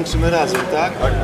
Tańczymy razem, tak? Tak.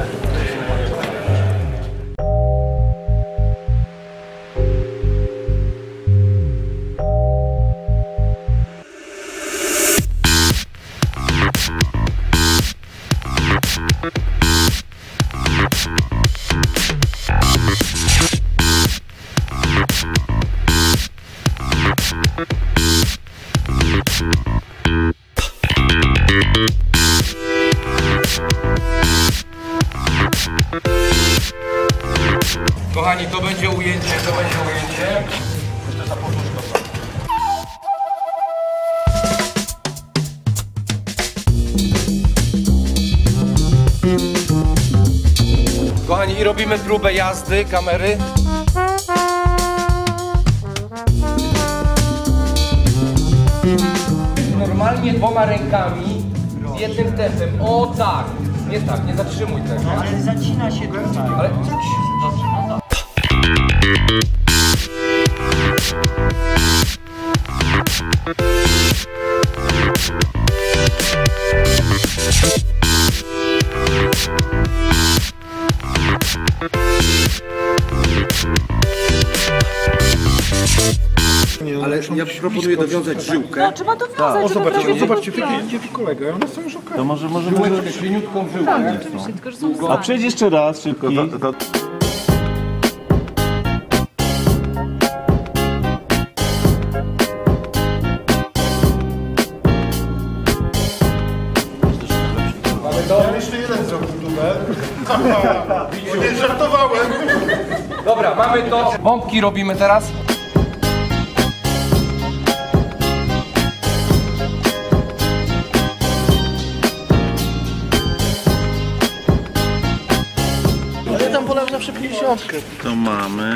Kochani, to będzie ujęcie, Kochani, i robimy próbę jazdy kamery. Normalnie dwoma rękami, z jednym tempem. O tak! Nie tak, nie zatrzymuj tego. Ale zacina się tutaj. Ale... Dobrze, no dobrze. Ale ja proponuję dowiązać żyłkę. No, trzeba dowiązać, O, żeby prawie zobaczcie, było idzie tu kolega, one są już okej. To może możemy... Żyłeczkę, śliniutką żyłkę. oczywiście, tylko że są A przejdź jeszcze raz szybko. Ja jeszcze jeden zrobił dubel. Nie żartowałem. Dobra, mamy to. Bombki robimy teraz. Ale tam polał zawsze 50. To mamy.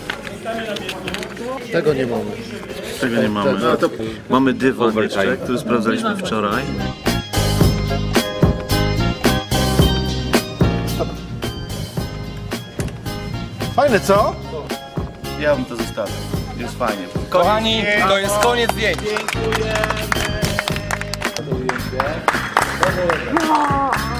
Tego nie mamy. Tego nie mamy. Mamy dywan jeszcze, który sprawdzaliśmy wczoraj. Fajne, co? Ja bym to zostawił. Jest fajnie. Kochani, to jest koniec zdjęć. No.